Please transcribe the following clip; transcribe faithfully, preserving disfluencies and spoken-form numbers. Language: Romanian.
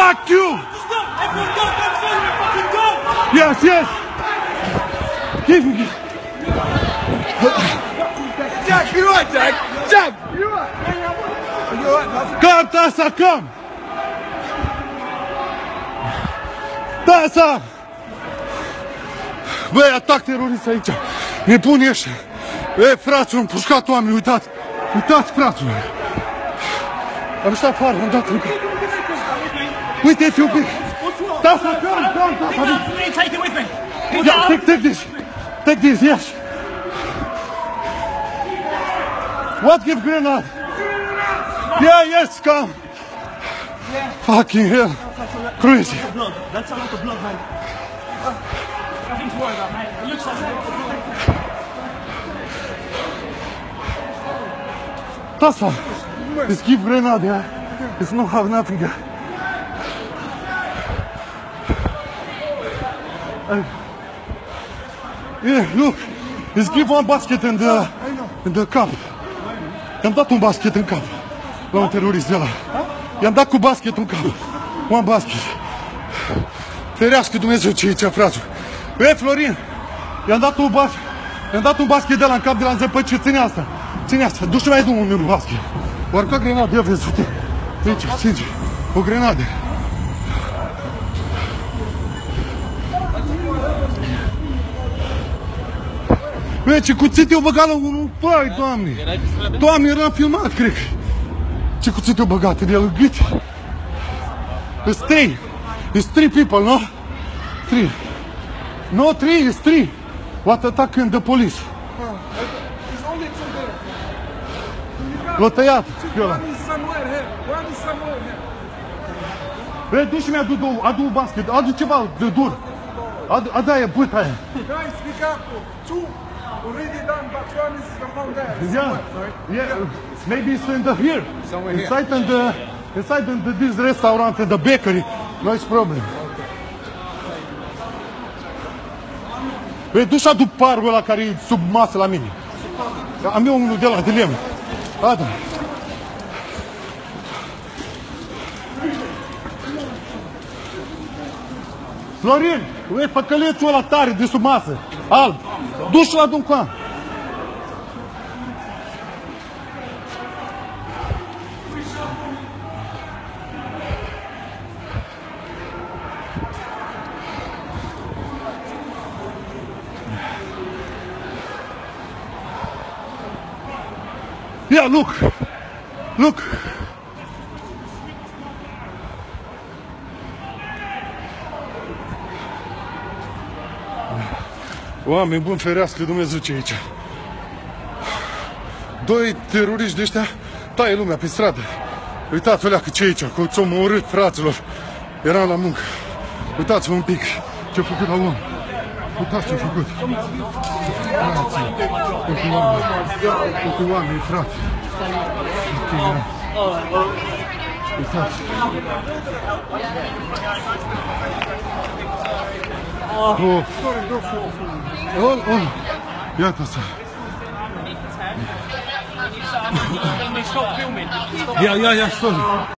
Fuck you! Everyone go, go forward and fucking go! Yes, yes! Give me. Jack, you alright, Jack? Jack, you alright? Are you alright, Come, Tasa, come! Tasa! Băi, atac terorist aici! Nebuni ăștia! Băi, fraților, am pușcat oameni, uitați! Uitați, fraților! Am ieșit afară, am dat în cap! Uite-te un pic! Tasa, come, come, Tasa! Take it with me! Yeah, take, take this! Take this, yes! What give grenade? Yeah, yes, come! Fucking hell! Crazy! Blood. That's a lot of blood, mate. Nothing to worry about, mate. It looks like Tasa! Just give grenade, yeah? It's not have nothing, yeah? Yeah, look! Just give one basket in the, in the cup. I-am dat un basket în cap la un terorist de ăla. I-am dat cu basket în cap. Un basket. Ferească Dumnezeu ce aici, frațul. Băi, Florin, i-am dat un basket. I-am dat un basket de ăla în cap de la înzăpăcie. Ține asta. Ține asta. Du-și mai du un basket. O arunca grenadă. Ia vezi, uite. Aici, ține. O grenadă. Băi, ce cuțit eu băgat la unul. Păi, Doamne. Doamne, eram filmat, cred. Ce cuțit eu băgat în el în gât. It's three. It's three people, no? Three. No, three, it's three. What attacking the police? L-a tăiat. One is somewhere here. One is somewhere here. Băi, du și mi-adu două, adu un basket, adu ceva de dur. Adu, adu aia, băt aia. Guys, be careful. Two already done, but one is around there. Yeah, yeah. Maybe it's in the here. Somewhere here. Inside in the, inside in the, this restaurant and the bakery. No it's problem. Băi, du și adu parul ăla care e sub masă la mine. Am eu unul de la de lemn. Adu. Florin, ui, păcălețul ăla tare de sub masă, alb. Du și-l adu-n cu am. Yeah, look! Look! Oameni buni, ferească Dumnezeu ce e aici. Doi teroriști de ăștia taie lumea pe stradă. Uitați-vă leacă ce e aici, că ți-o omorât, fraților. Eram la muncă. Uitați-vă un pic ce-a făcut la om. Uitați ce-a făcut. Pentru oameni. Pentru oameni, frate. Uitați. Oh. Oh, oh. Iată asta. Stop filming. Ia, ia, ia, stop.